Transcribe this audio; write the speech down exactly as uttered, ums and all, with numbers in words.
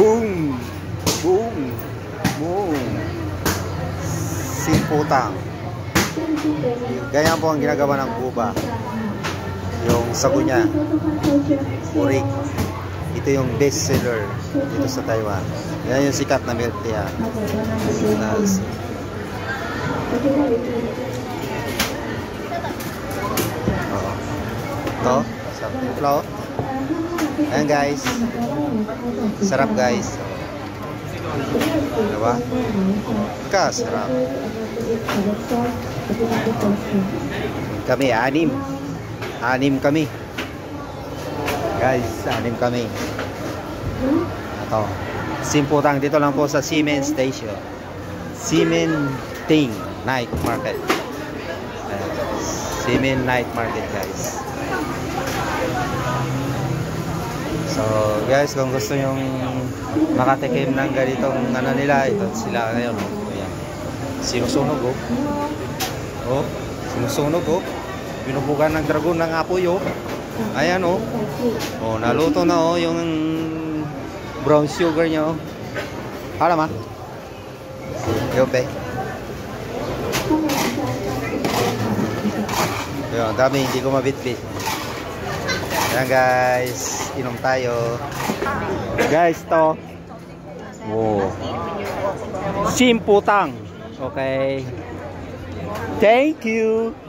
Boom! Boom! Boom! Simputang. Ganyan po ang ginagawa ng Cuba. Yung sago niya, urik. Ito yung best seller dito sa Taiwan. Yan yung sikat na milk tea. Nas. Oh. To, sarap flow. Ayan guys. Sarap guys. Diba? Kasarap. Kami anim. Anim kami. Guys, anim kami. Ito. Simputang dito lang po sa Ximen Station. Ximen Ting Night Market. Ximen Night Market guys. So guys, kung gusto yung makatikim ng ganitong ano nila, ito sila ngayon. Ayan. Sinusunog oh. Oh, sinusunog oh. Binubugan ng dragon ng apoy oh. Ayan oh. Oh, naluto na oh yung brown sugar niya oh. Hala ma. Yope. Ayun, dami hindi ko mabitbit. Ayan guys, inom tayo. Guys, to. Wow. Simputang. Okay. Thank you.